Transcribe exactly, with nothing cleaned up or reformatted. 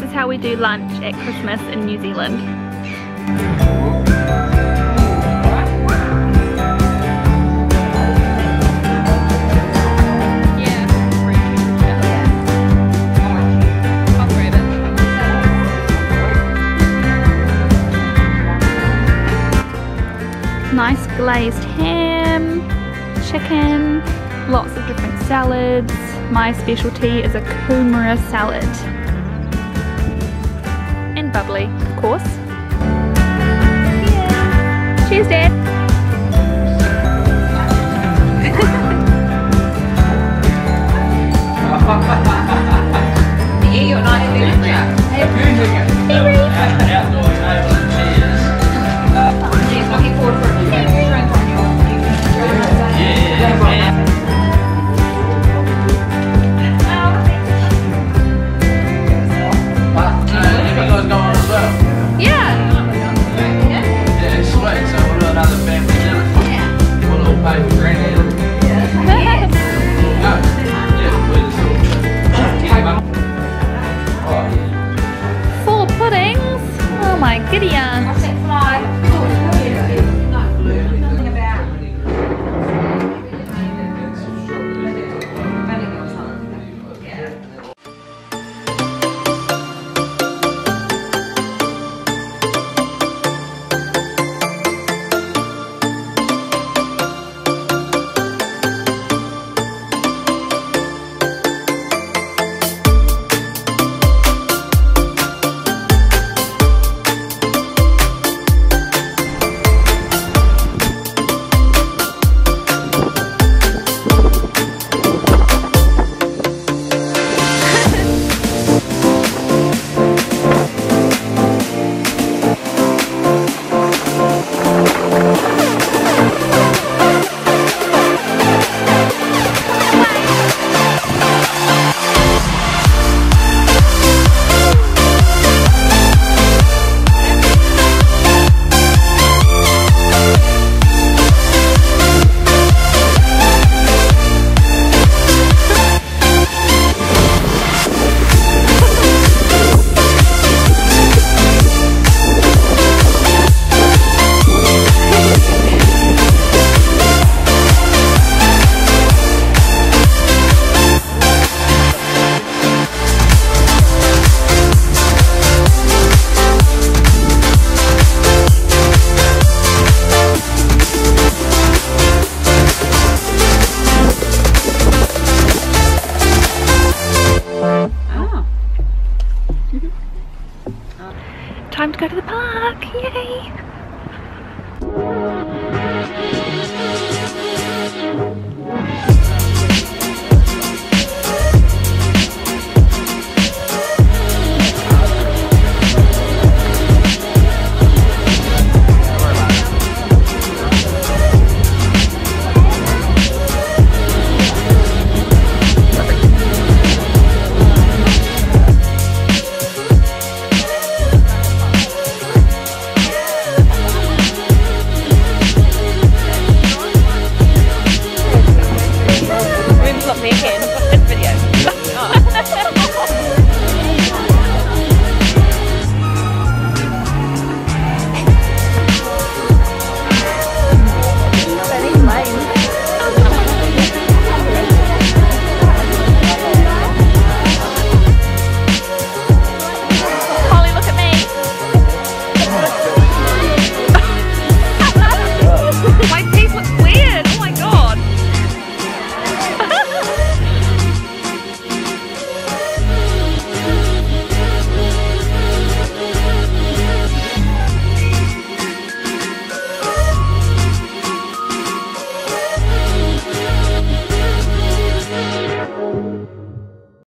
is how we do lunch at Christmas in New Zealand. Nice glazed ham, chicken, lots of different salads. My specialty is a kumara salad. And bubbly, of course. Yeah. Cheers, Dad. Yeah, you're not even looking forward for a drink on your Four puddings? Oh my giddy aunt. Time to go to the park, yay!